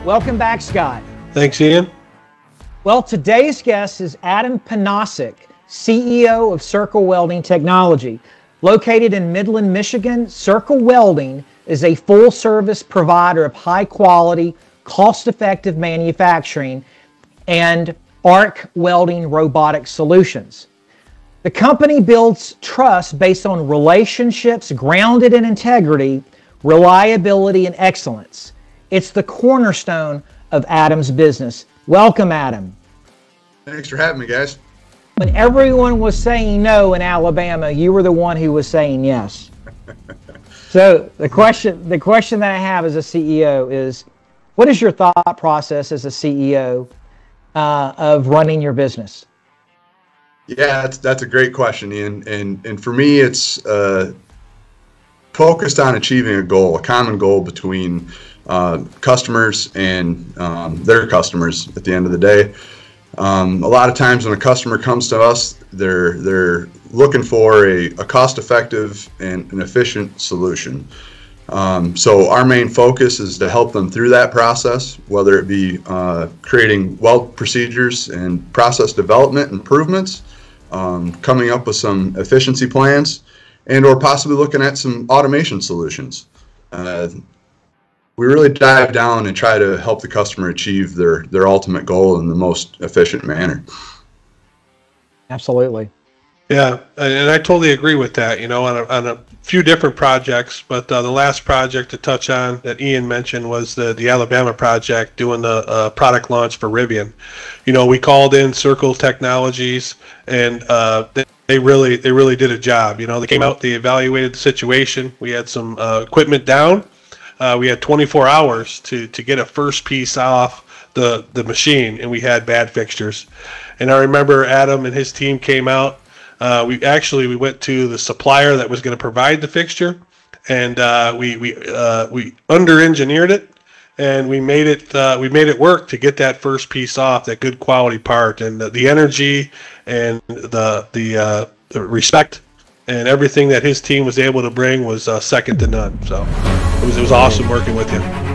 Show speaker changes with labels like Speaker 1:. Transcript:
Speaker 1: Welcome back, Scott.
Speaker 2: Thanks, Ian.
Speaker 1: Well, today's guest is Adam Pnacek, CEO of Circle Welding Technology. Located in Midland, Michigan, Circle Welding is a full-service provider of high-quality, cost-effective manufacturing and arc welding robotic solutions. The company builds trust based on relationships grounded in integrity, reliability, and excellence. It's the cornerstone of Adam's business. Welcome, Adam.
Speaker 3: Thanks for having me, guys.
Speaker 1: When everyone was saying no in Alabama, you were the one who was saying yes. So the question that I have as a CEO is, what is your thought process as a CEO of running your business?
Speaker 3: Yeah, that's a great question, Ian. And for me, it's focused on achieving a goal, a common goal between customers and their customers at the end of the day. A lot of times when a customer comes to us, they're looking for a cost-effective and an efficient solution. So our main focus is to help them through that process, whether it be creating weld procedures and process development improvements, coming up with some efficiency plans, and or possibly looking at some automation solutions. We really dive down and try to help the customer achieve their ultimate goal in the most efficient manner.
Speaker 1: Absolutely.
Speaker 2: Yeah, and I totally agree with that, you know, on a few different projects, but the last project to touch on that Ian mentioned was the Alabama project, doing the product launch for Rivian. You know, we called in Circle Technologies, and they really did a job. You know, they came out, they evaluated the situation. We had some equipment down. We had 24 hours to get a first piece off the machine, and we had bad fixtures. And I remember Adam and his team came out. We went to the supplier that was going to provide the fixture, and we under-engineered it, and we made it work to get that first piece off, that good quality part. And the energy and the respect and everything that his team was able to bring was second to none. So it was awesome working with you.